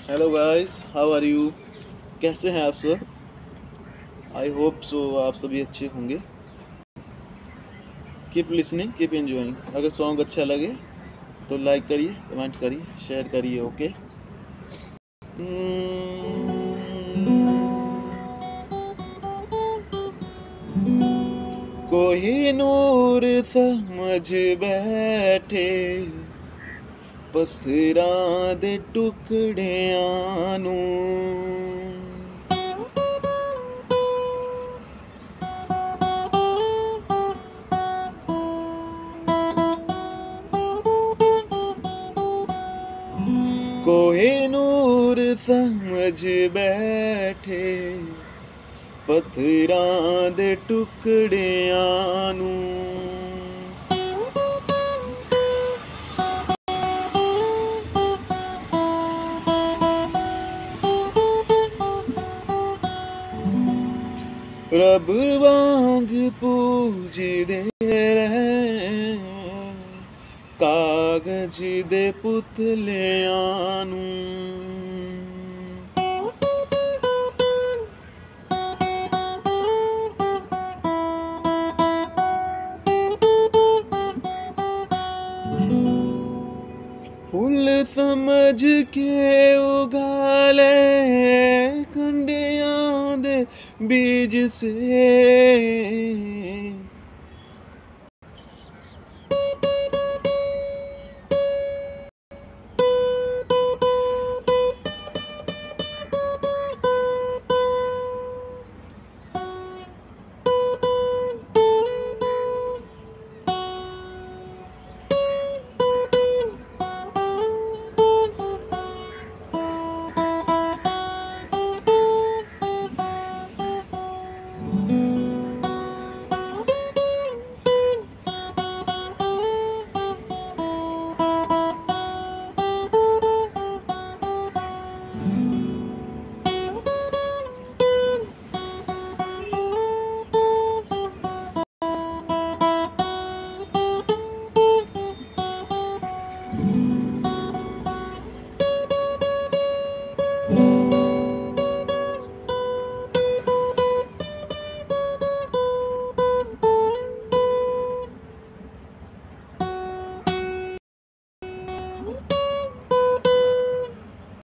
Hello guys, how are you? कैसे हैं आप सब? आई होप सो आप सभी अच्छे होंगे। Keep listening, keep enjoying. अगर सॉन्ग अच्छा लगे तो लाइक करिए, कमेंट करिए, शेयर करिए। ओके। कोही नूर समझ बैठे पत्थरां दे टुकड़ियां नूं। कोहिनूर समझ बैठे पत्थरां दे टुकड़ियां नूं। रब वांग पूजदे रहे कागज दे पुतलियां नूं। फूल समझ के उगा ले कंडियां दे बीज से